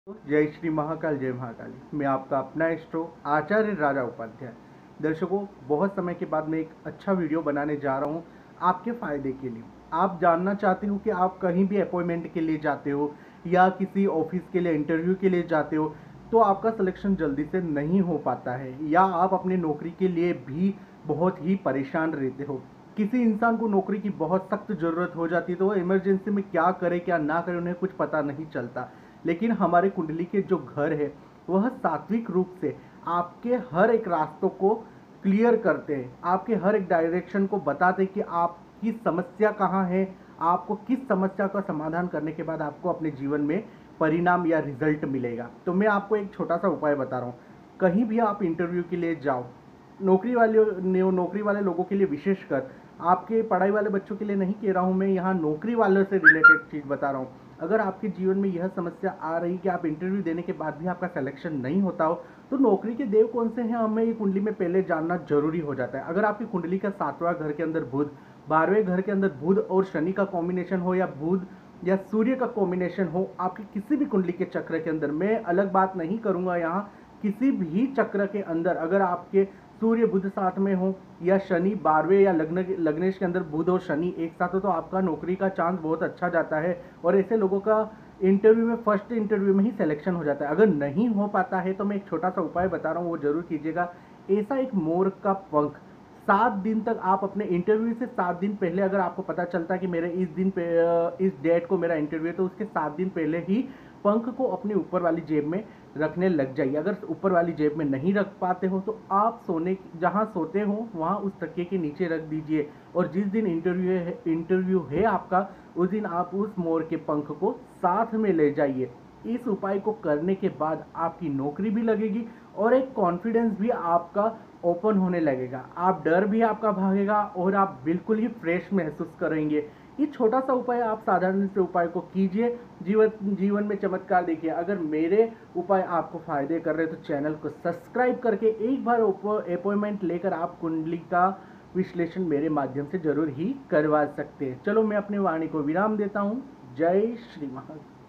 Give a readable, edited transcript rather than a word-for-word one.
जय श्री महाकाल, जय महाकाली। मैं आपका अपना एस्ट्रो आचार्य राजा उपाध्याय। दर्शकों, बहुत समय के बाद मैं एक अच्छा वीडियो बनाने जा रहा हूँ आपके फ़ायदे के लिए। आप जानना चाहते हो कि आप कहीं भी अपॉइंटमेंट के लिए जाते हो या किसी ऑफिस के लिए इंटरव्यू के लिए जाते हो तो आपका सिलेक्शन जल्दी से नहीं हो पाता है, या आप अपनी नौकरी के लिए भी बहुत ही परेशान रहते हो। किसी इंसान को नौकरी की बहुत सख्त ज़रूरत हो जाती है तो वो इमरजेंसी में क्या करे क्या ना करे उन्हें कुछ पता नहीं चलता। लेकिन हमारे कुंडली के जो घर है वह सात्विक रूप से आपके हर एक रास्तों को क्लियर करते हैं, आपके हर एक डायरेक्शन को बताते हैं कि आपकी समस्या कहाँ है, आपको किस समस्या का समाधान करने के बाद आपको अपने जीवन में परिणाम या रिजल्ट मिलेगा। तो मैं आपको एक छोटा सा उपाय बता रहा हूँ। कहीं भी आप इंटरव्यू के लिए जाओ, नौकरी वाले लोगों के लिए विशेषकर, आपके पढ़ाई वाले बच्चों के लिए नहीं कह रहा हूँ मैं, यहाँ नौकरी वालों से रिलेटेड चीज़ बता रहा हूँ। अगर आपके जीवन में यह समस्या आ रही कि आप इंटरव्यू देने के बाद भी आपका सिलेक्शन नहीं होता हो तो नौकरी के देव कौन से हैं हमें ये कुंडली में पहले जानना जरूरी हो जाता है। अगर आपकी कुंडली का 7वां घर के अंदर बुध, 12वें घर के अंदर बुध और शनि का कॉम्बिनेशन हो, या बुध या सूर्य का कॉम्बिनेशन हो आपकी किसी भी कुंडली के चक्र के अंदर, मैं अलग बात नहीं करूंगा यहाँ, किसी भी चक्र के अंदर अगर आपके सूर्य बुध साथ में हो या शनि 12वें या लग्नेश के अंदर बुध और शनि एक साथ हो तो आपका नौकरी का चांस बहुत अच्छा जाता है और ऐसे लोगों का इंटरव्यू में, फर्स्ट इंटरव्यू में ही सिलेक्शन हो जाता है। अगर नहीं हो पाता है तो मैं एक छोटा सा उपाय बता रहा हूँ, वो जरूर कीजिएगा। ऐसा एक मोर का पंख 7 दिन तक आप अपने इंटरव्यू से 7 दिन पहले, अगर आपको पता चलता है कि मेरे इस दिन पे इस डेट को मेरा इंटरव्यू है तो उसके 7 दिन पहले ही पंख को अपनी ऊपर वाली जेब में रखने लग जाइए। अगर ऊपर वाली जेब में नहीं रख पाते हो तो आप जहाँ सोते हो वहाँ उस तकिए के नीचे रख दीजिए, और जिस दिन इंटरव्यू है आपका उस दिन आप उस मोर के पंख को साथ में ले जाइए। इस उपाय को करने के बाद आपकी नौकरी भी लगेगी और एक कॉन्फिडेंस भी आपका ओपन होने लगेगा, आप डर भी आपका भागेगा और आप बिल्कुल ही फ्रेश महसूस करेंगे। ये छोटा सा उपाय आप साधारण से उपाय को कीजिए, जीवन में चमत्कार देखिए। अगर मेरे उपाय आपको फायदे कर रहे हैं तो चैनल को सब्सक्राइब करके एक बार अपॉइंटमेंट लेकर आप कुंडली का विश्लेषण मेरे माध्यम से जरूर ही करवा सकते हैं। चलो मैं अपनी वाणी को विराम देता हूँ। जय श्री महाकाल।